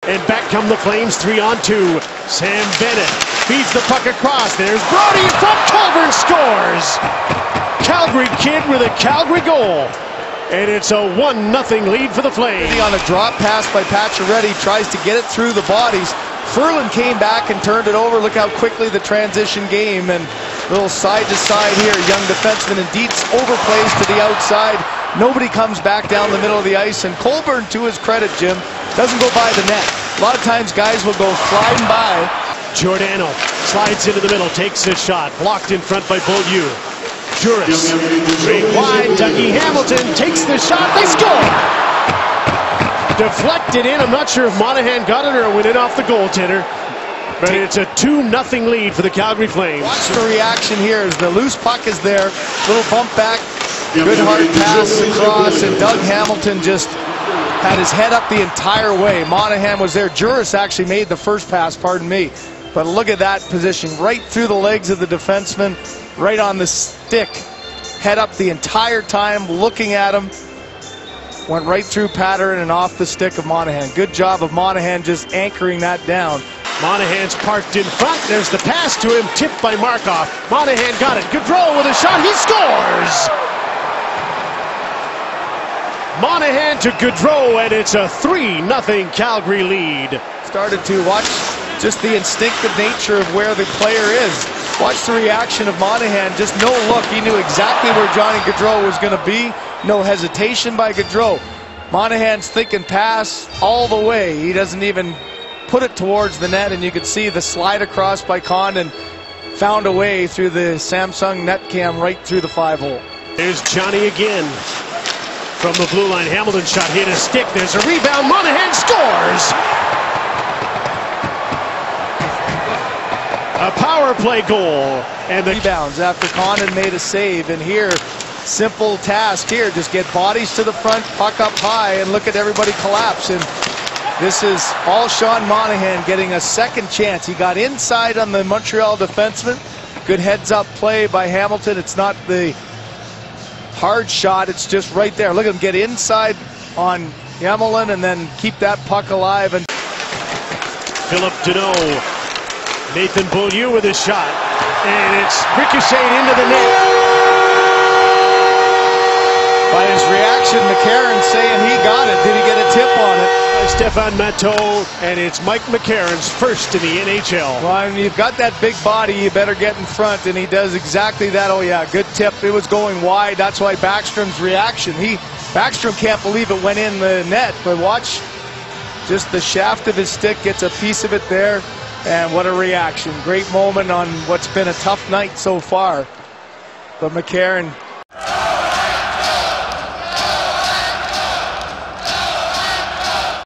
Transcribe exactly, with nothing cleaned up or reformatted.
And back come the Flames, three on two. Sam Bennett feeds the puck across. There's Brody in front. Colborne scores. Calgary kid with a Calgary goal. And it's a one nothing lead for the Flames. On a drop pass by Pacioretty, tries to get it through the bodies. Ferland came back and turned it over. Look how quickly the transition game, and little side to side here. Young defenseman, and Dietz overplays to the outside. Nobody comes back down the middle of the ice, and Colborne, to his credit, Jim, doesn't go by the net. A lot of times guys will go sliding by. Giordano slides into the middle, takes a shot, blocked in front by Beaulieu. Juris, straight wide, Dougie Hamilton takes the shot, they score! Deflected in, I'm not sure if Monahan got it or it went in off the goaltender. But it's a two nothing lead for the Calgary Flames. Watch the reaction here as the loose puck is there. Little bump back, good hard pass across, and Doug Hamilton just had his head up the entire way. Monahan was there. Juris actually made the first pass, pardon me. But look at that position, right through the legs of the defenseman, right on the stick. Head up the entire time, looking at him. Went right through Pattern and off the stick of Monahan. Good job of Monahan just anchoring that down. Monahan's parked in front. There's the pass to him, tipped by Markov. Monahan got it. Gaudreau with a shot. He scores! Monahan to Gaudreau, and it's a three nothing Calgary lead. Started to watch just the instinctive nature of where the player is. Watch the reaction of Monahan. Just no look. He knew exactly where Johnny Gaudreau was going to be. No hesitation by Gaudreau. Monahan's thinking pass all the way. He doesn't even put it towards the net, and you could see the slide across by Condon. Found a way through the Samsung net cam right through the five hole. There's Johnny again. From the blue line, Hamilton shot hit a stick. There's a rebound. Monahan scores! A power play goal. And the rebounds after Condon made a save. And here, simple task here. Just get bodies to the front, puck up high, and look at everybody collapse. And this is all Sean Monahan getting a second chance. He got inside on the Montreal defenseman. Good heads-up play by Hamilton. It's not the hard shot, it's just right there. Look at him get inside on Yamelin and then keep that puck alive. And Philip Deneau, Nathan Beaulieu with his shot, and it's ricocheted into the net. By his reaction, McCarron saying he got it. Did he get a tip on it? Stefan Matteau, and it's Mike McCarron's first in the N H L. Well, I mean, you've got that big body, you better get in front, and he does exactly that. Oh yeah, good tip. It was going wide. That's why Backstrom's reaction. He Backstrom can't believe it went in the net, but watch, just the shaft of his stick gets a piece of it there, and what a reaction. Great moment on what's been a tough night so far. But McCarron